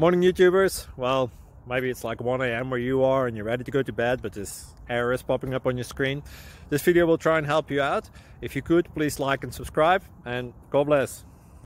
Morning YouTubers. Well, maybe it's like 1 a.m. where you are and you're ready to go to bed, but this error is popping up on your screen. This video will try and help you out. If you could, please like and subscribe, and God bless.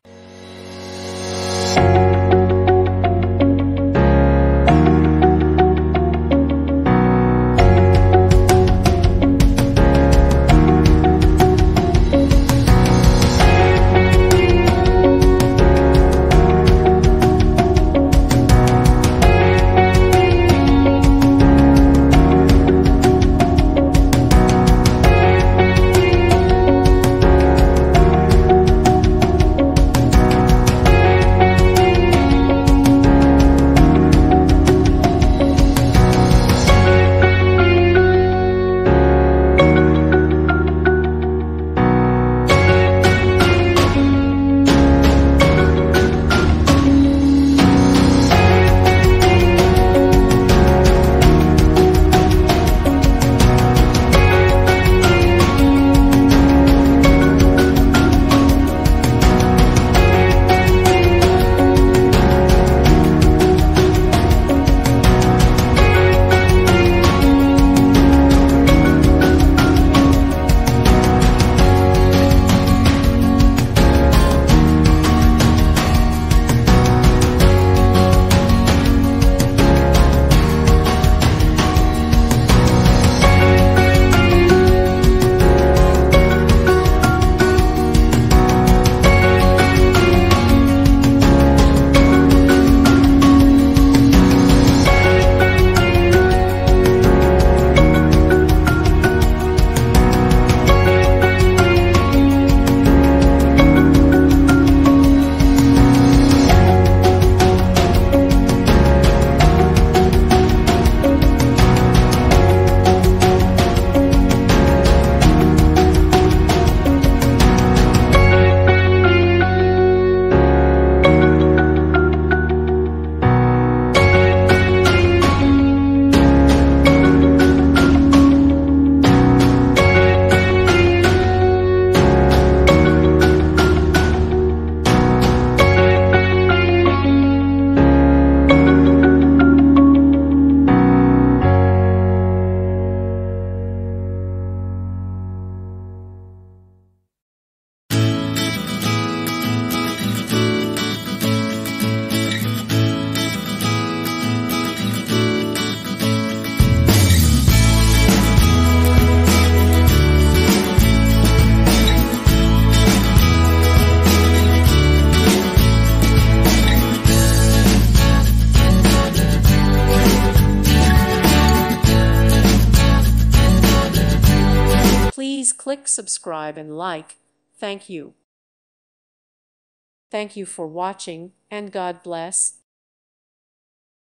Please click subscribe and like. Thank you. Thank you for watching, and God bless.